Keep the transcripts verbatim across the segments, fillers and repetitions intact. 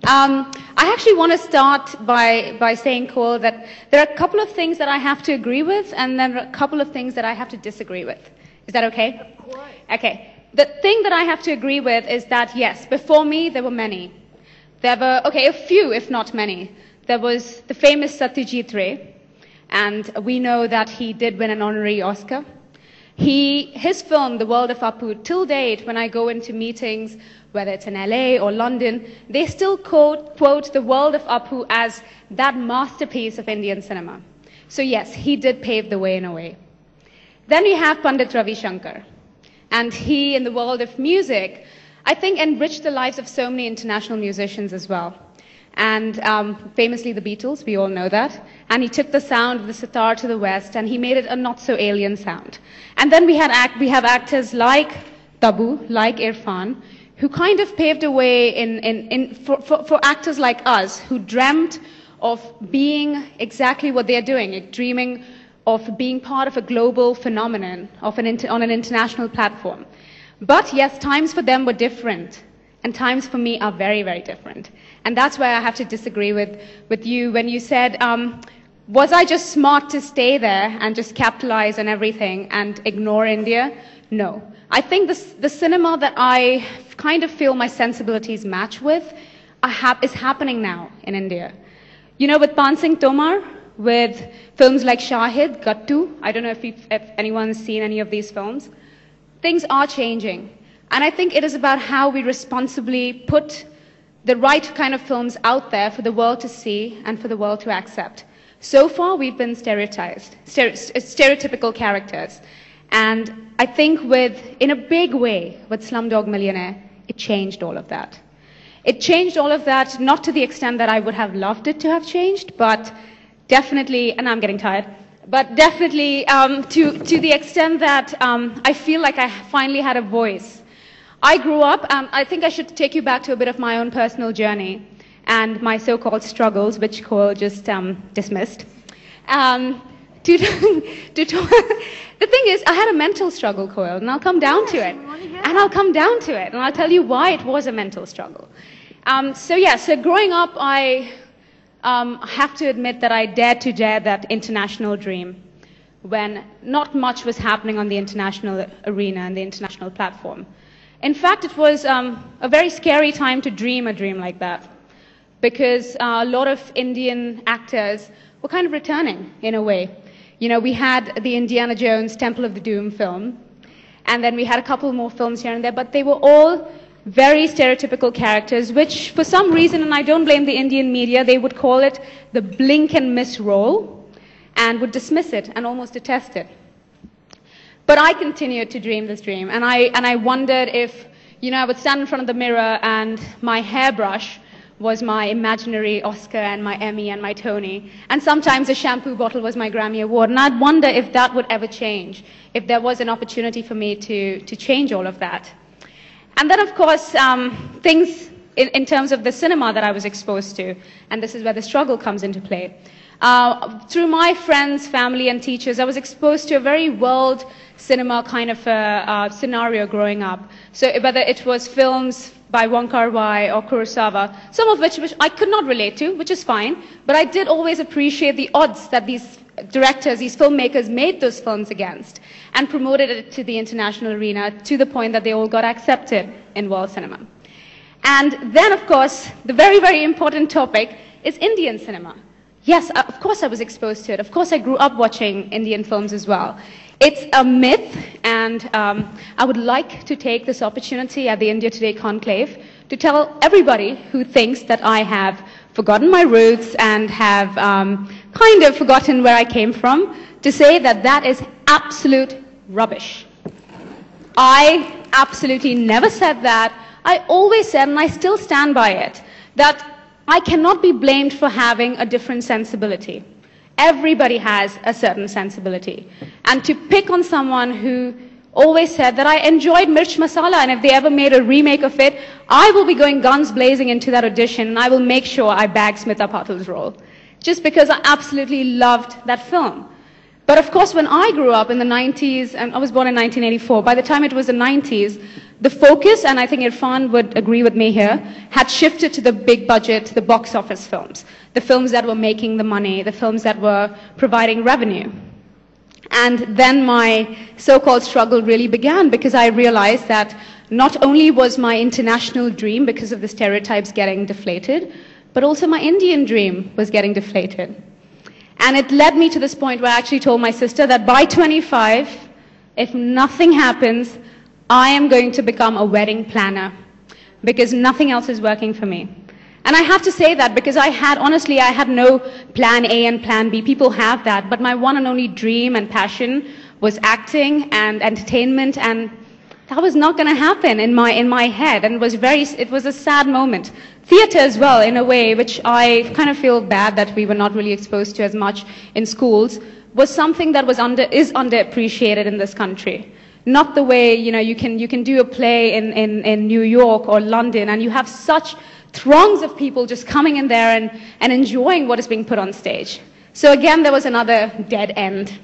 Um, I actually want to start by, by saying, Cole, that there are a couple of things that I have to agree with, and then a couple of things that I have to disagree with. Is that okay? Of course. Okay. The thing that I have to agree with is that, yes, before me, there were many. There were, okay, a few, if not many. There was the famous Satyajit Ray, and we know that he did win an honorary Oscar. He, his film, The World of Apu, till date, when I go into meetings, whether it's in L A or London, they still quote, quote The World of Apu as that masterpiece of Indian cinema. So yes, he did pave the way in a way. Then we have Pandit Ravi Shankar. And he, in the world of music, I think enriched the lives of so many international musicians as well. And um, famously the Beatles, we all know that. And he took the sound of the sitar to the West and he made it a not-so-alien sound. And then we, had act we have actors like Tabu, like Irfan, who kind of paved a way in, in, in, for, for, for actors like us who dreamt of being exactly what they're doing, dreaming of being part of a global phenomenon of an inter on an international platform. But yes, times for them were different. And times for me are very, very different. And that's where I have to disagree with, with you when you said, um, was I just smart to stay there and just capitalize on everything and ignore India? No. I think this, the cinema that I kind of feel my sensibilities match with are hap is happening now in India. You know, with Pan Singh Tomar, with films like Shahid, Gattu, I don't know if, if anyone's seen any of these films, things are changing. And I think it is about how we responsibly put the right kind of films out there for the world to see and for the world to accept. So far, we've been stereotyped, stere stereotypical characters. And I think with, in a big way, with Slumdog Millionaire, it changed all of that. It changed all of that, not to the extent that I would have loved it to have changed, but definitely, and I'm getting tired, but definitely um, to, to the extent that um, I feel like I finally had a voice. I grew up, um, I think I should take you back to a bit of my own personal journey and my so-called struggles, which Cole just um, dismissed. Um, to, to, to, the thing is, I had a mental struggle, Cole, and I'll come down to it. And I'll come down to it, and I'll tell you why it was a mental struggle. Um, so yeah, so growing up, I um, have to admit that I dared to dare that international dream when not much was happening on the international arena and the international platform. In fact, it was um, a very scary time to dream a dream like that, because uh, a lot of Indian actors were kind of returning in a way. You know, we had the Indiana Jones Temple of the Doom film, and then we had a couple more films here and there, but they were all very stereotypical characters, which for some reason, and I don't blame the Indian media, they would call it the blink and miss role, and would dismiss it and almost detest it. But I continued to dream this dream, and I, and I wondered if, you know, I would stand in front of the mirror and my hairbrush was my imaginary Oscar and my Emmy and my Tony, and sometimes a shampoo bottle was my Grammy Award, and I'd wonder if that would ever change, if there was an opportunity for me to, to change all of that. And then, of course, um, things in, in terms of the cinema that I was exposed to, and this is where the struggle comes into play. Uh, through my friends, family, and teachers, I was exposed to a very world cinema kind of a, uh, scenario growing up. So whether it was films by Wong Kar-wai or Kurosawa, some of which, which I could not relate to, which is fine, but I did always appreciate the odds that these directors, these filmmakers made those films against and promoted it to the international arena to the point that they all got accepted in world cinema. And then, of course, the very, very important topic is Indian cinema. Yes, of course I was exposed to it. Of course I grew up watching Indian films as well. It's a myth, and um, I would like to take this opportunity at the India Today Conclave to tell everybody who thinks that I have forgotten my roots and have um, kind of forgotten where I came from, to say that that is absolute rubbish. I absolutely never said that. I always said, and I still stand by it, that I cannot be blamed for having a different sensibility. Everybody has a certain sensibility. And to pick on someone who always said that I enjoyed Mirch Masala, and if they ever made a remake of it, I will be going guns blazing into that audition, and I will make sure I bag Smita Patel's role. Just because I absolutely loved that film. But of course, when I grew up in the nineties, and I was born in nineteen eighty-four, by the time it was the nineties, the focus, and I think Irfan would agree with me here, had shifted to the big budget, the box office films, the films that were making the money, the films that were providing revenue. And then my so-called struggle really began, because I realized that not only was my international dream, because of the stereotypes, getting deflated, but also my Indian dream was getting deflated. And it led me to this point where I actually told my sister that by twenty-five, if nothing happens, I am going to become a wedding planner, because nothing else is working for me. And I have to say that because I had, honestly, I had no plan A and plan B. People have that, but my one and only dream and passion was acting and entertainment, and that was not going to happen in my, in my head, and it was very, it was a sad moment. Theater as well, in a way, which I kind of feel bad that we were not really exposed to as much in schools, was something that was under, is underappreciated in this country. Not the way, you know, you can, you can do a play in, in, in New York or London, and you have such throngs of people just coming in there and, and enjoying what is being put on stage. So again, there was another dead end.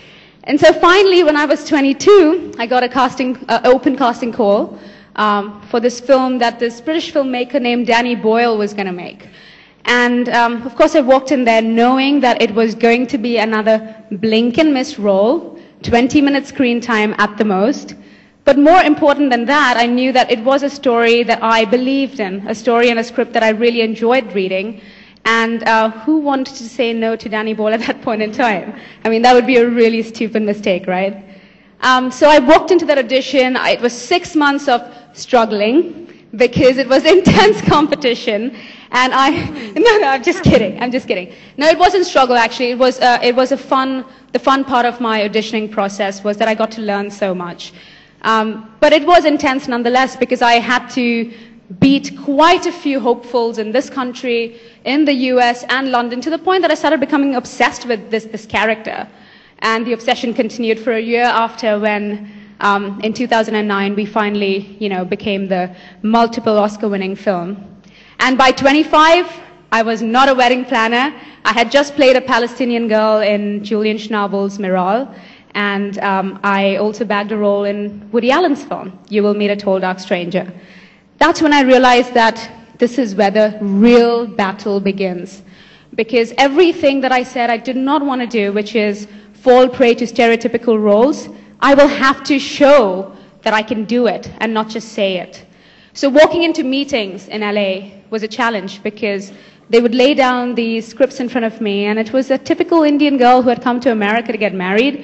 And so finally, when I was twenty-two, I got a casting, uh, open casting call um, for this film that this British filmmaker named Danny Boyle was going to make. And um, of course, I walked in there knowing that it was going to be another blink and miss role, twenty minute screen time at the most. But more important than that, I knew that it was a story that I believed in, a story and a script that I really enjoyed reading. And uh, who wanted to say no to Danny Boyle at that point in time? I mean, that would be a really stupid mistake, right? Um, so I walked into that audition. I, it was six months of struggling because it was intense competition. And I, no, no, I'm just kidding. I'm just kidding. No, it wasn't struggle, actually. It was, uh, it was a fun, the fun part of my auditioning process was that I got to learn so much. Um, but it was intense nonetheless, because I had to beat quite a few hopefuls in this country, in the U S and London, to the point that I started becoming obsessed with this, this character. And the obsession continued for a year after, when um, in two thousand nine we finally, you know, became the multiple Oscar-winning film. And by twenty-five, I was not a wedding planner. I had just played a Palestinian girl in Julian Schnabel's Miral. And um, I also bagged a role in Woody Allen's film, You Will Meet a Tall Dark Stranger. That's when I realized that this is where the real battle begins. Because everything that I said I did not want to do, which is fall prey to stereotypical roles, I will have to show that I can do it and not just say it. So walking into meetings in L A was a challenge, because they would lay down these scripts in front of me, and it was a typical Indian girl who had come to America to get married.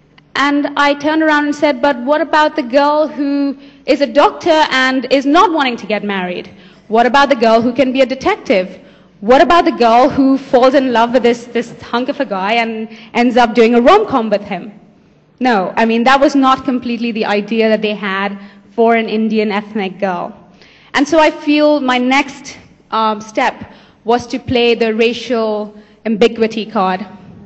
And I turned around and said, but what about the girl who is a doctor and is not wanting to get married? What about the girl who can be a detective? What about the girl who falls in love with this, this hunk of a guy and ends up doing a rom-com with him? No, I mean, that was not completely the idea that they had for an Indian ethnic girl. And so I feel my next um, step was to play the racial ambiguity card,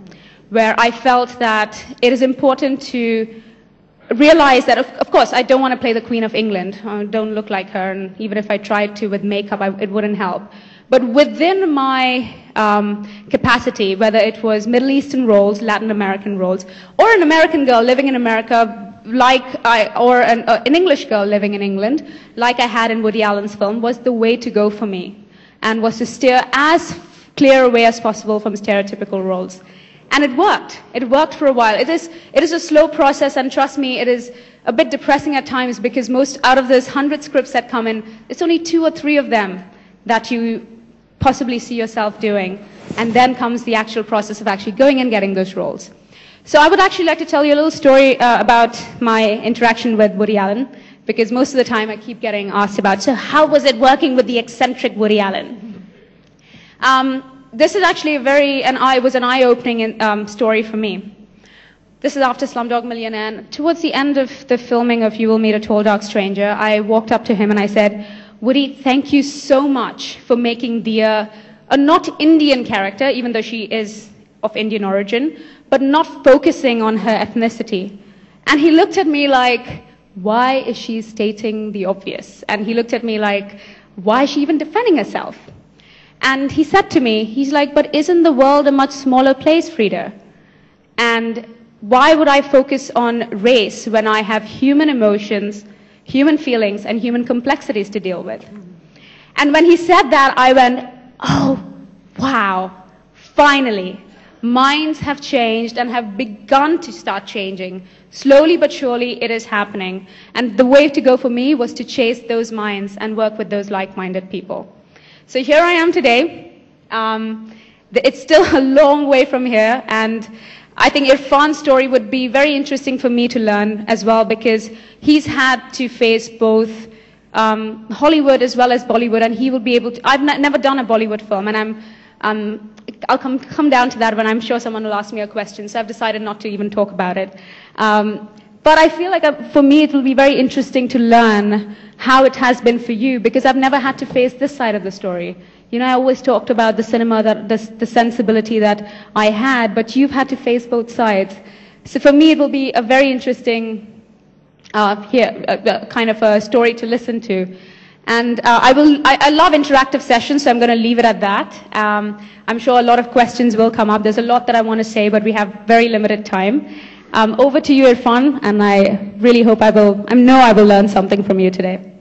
where I felt that it is important to realize that, of, of course, I don't want to play the Queen of England. I don't look like her, and even if I tried to with makeup, I, it wouldn't help. But within my um, capacity, whether it was Middle Eastern roles, Latin American roles, or an American girl living in America, like I, or an, uh, an English girl living in England, like I had in Woody Allen's film, was the way to go for me, and was to steer as clear a way as possible from stereotypical roles. And it worked. It worked for a while. It is, it is a slow process, and trust me, it is a bit depressing at times, because most out of those hundred scripts that come in, it's only two or three of them that you possibly see yourself doing. And then comes the actual process of actually going and getting those roles. So I would actually like to tell you a little story uh, about my interaction with Woody Allen, because most of the time I keep getting asked about, so how was it working with the eccentric Woody Allen? Um, This is actually a very, an eye, was an eye-opening um, story for me. This is after Slumdog Millionaire, and towards the end of the filming of You Will Meet a Tall Dark Stranger, I walked up to him and I said, Woody, thank you so much for making Dia a not Indian character, even though she is of Indian origin, but not focusing on her ethnicity. And he looked at me like, why is she stating the obvious? And he looked at me like, why is she even defending herself? And he said to me, he's like, but isn't the world a much smaller place, Frida? And why would I focus on race when I have human emotions, human feelings, and human complexities to deal with? And when he said that, I went, oh, wow, finally. Minds have changed and have begun to start changing. Slowly but surely, it is happening. And the way to go for me was to chase those minds and work with those like-minded people. So here I am today. Um, it's still a long way from here, and I think Irfan's story would be very interesting for me to learn as well, because he's had to face both um, Hollywood as well as Bollywood, and he will be able to. I've n never done a Bollywood film, and I'm. Um, I'll come, come down to that when I'm sure someone will ask me a question, so I've decided not to even talk about it. Um, but I feel like, uh, for me, it will be very interesting to learn how it has been for you, because I've never had to face this side of the story. You know, I always talked about the cinema, that, the, the sensibility that I had, but you've had to face both sides. So for me, it will be a very interesting uh, here, uh, uh, kind of a story to listen to. And uh, I, will, I, I love interactive sessions, so I'm going to leave it at that. Um, I'm sure a lot of questions will come up. There's a lot that I want to say, but we have very limited time. Um, over to you, Irfan, and I really hope I will, I know I will learn something from you today.